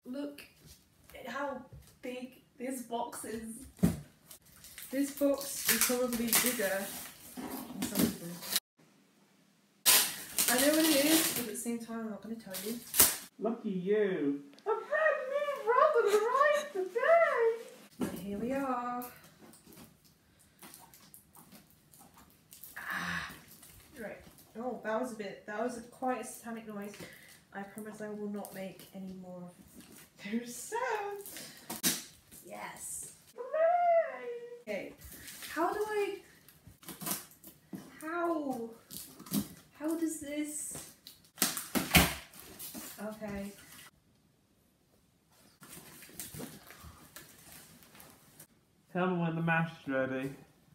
Look at how big this box is. This box is probably bigger than some of them. I know what it is, but at the same time I'm not going to tell you. Lucky you. A brand new rubber arrived today! And here we are. Right. Oh, that was quite a satanic noise. I promise I will not make any more of those sounds. Yes. Okay. How does this... Okay. Tell me when the mash is ready.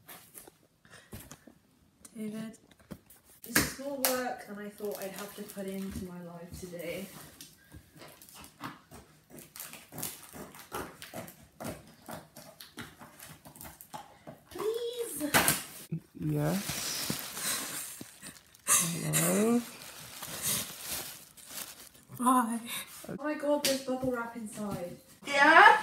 David, this is more work than I thought I'd have to put into my life today. Please! Yes. Hello? Why? Oh my god, there's bubble wrap inside. Yeah?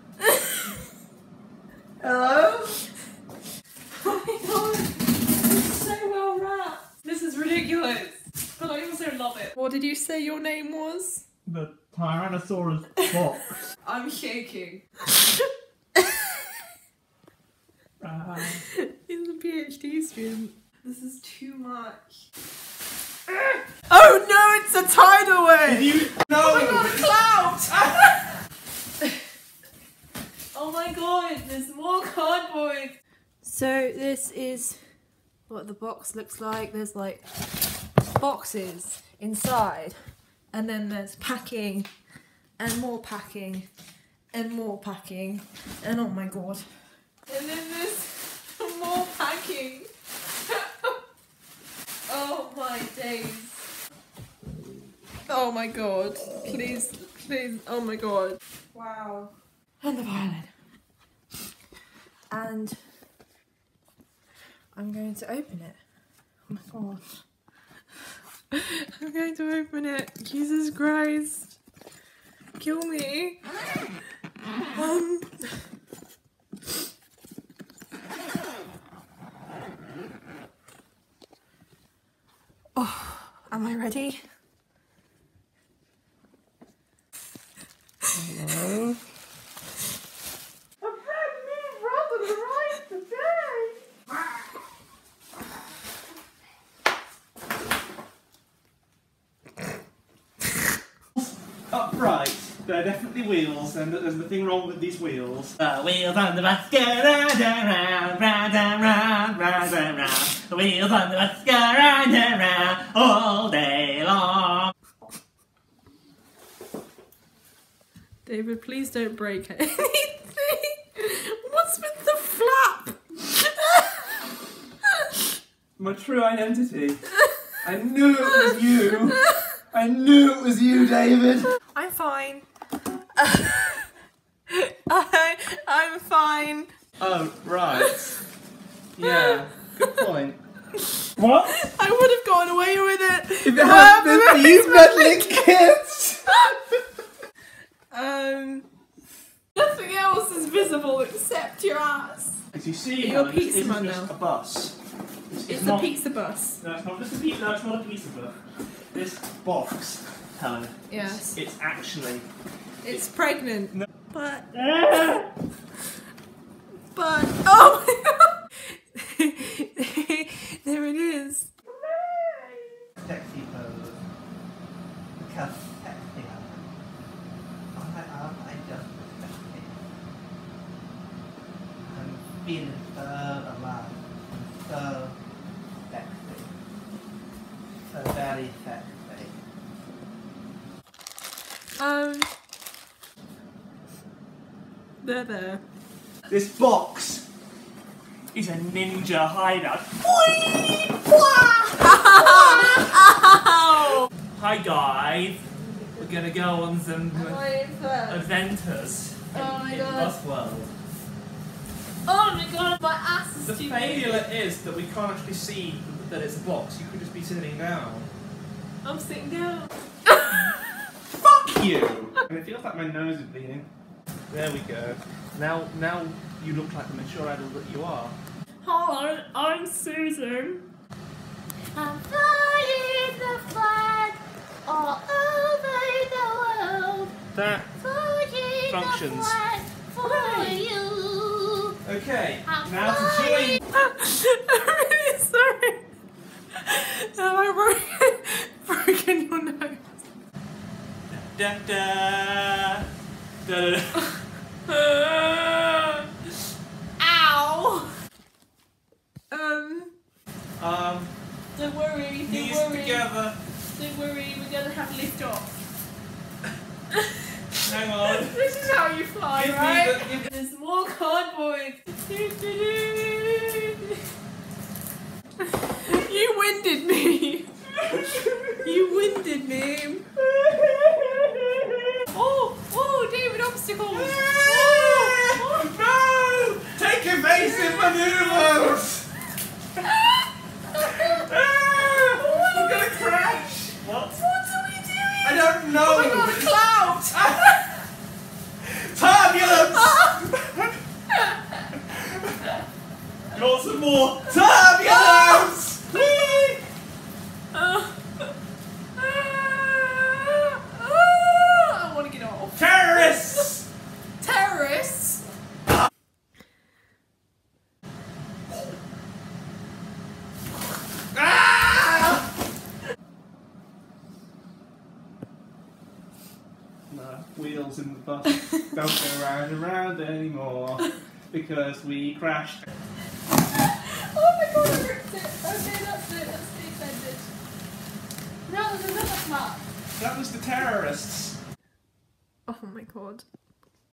Hello? Oh my god, it's so well wrapped. This is ridiculous, but I also love it. What did you say your name was? The Tyrannosaurus box. I'm shaking. He's a PhD student. This is too much. Oh no, it's a tidal wave! Did you know? Oh my god, a cloud! Oh my god, there's more cardboard! So this is what the box looks like. There's like boxes inside, and then there's packing, and more packing, and more packing, and oh my god. And then there's more packing. Oh my days. Oh my god. Please, please, oh my god. Wow. And the violin. And I'm going to open it. Oh my god. I'm going to open it. Jesus Christ. Kill me. Oh, am I ready? Hello? A brand new rubber arrived today! Upright. They're definitely wheels, and there's nothing wrong with these wheels. The wheels on the bus go round and round, round and round, round and round. The wheels on the bus go round and round all day long. David, please don't break anything. What's with the flap? My true identity. I knew it was you. I knew it was you, David. I'm fine. I'm fine. Oh, right. Yeah, good point. What? I would have gone away with it. If it hadn't been for you meddling kids! Nothing else is visible except your ass. As you see, You're a Helen, pizza this isn't man just now. a bus. It's not, a pizza bus. No, it's not just a pizza. No, it's not a pizza bus. This box, Helen. Yes. It's actually. It's pregnant. No. But oh my god! There it is. Sexy pose. Look how sexy I am. On my arm, I just sexy. I'm feeling so alive. I'm so sexy. So very sexy. There. This box is a ninja hideout. Hi guys, we're gonna go on some adventures in Bus World. Oh my god, my ass is The too failure is that we can't actually see that it's a box. You could just be sitting down. I'm sitting down. Fuck you. And it feels like my nose is bleeding. There we go. Now you look like the mature adult that you are. Hello, I'm Susan. I'm flying the flag all over the world. That Flying functions. the flag for you. Okay, I'm now to join. I'm really sorry. Have I broken your nose? Da da da da. Ow! Don't worry, Knees don't worry. together. Don't worry, we're gonna have lift off. Hang on. This is how you fly, Give me right? the- There's more cardboard. You winded me. You winded me. Oh, David, obstacles. Oh. No! Take evasive maneuvers! We're gonna crash! What? What are we doing? I don't know! Oh my god, a cloud! Turbulence! You want some more? Turbulence! I want to get off. Terrorists! Terrorists? Ah! No, wheels in the bus don't go round and round anymore because we crashed. Oh my god, I ripped it. Okay, that's it. That's the extended. No, there's another part. That was the terrorists. Oh my god.